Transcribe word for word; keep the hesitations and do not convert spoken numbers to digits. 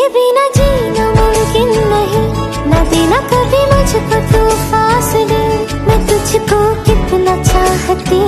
बिना जीना मुमकिन नहीं, न देना कभी मुझको तू फासले। मैं तुझको कितना चाहती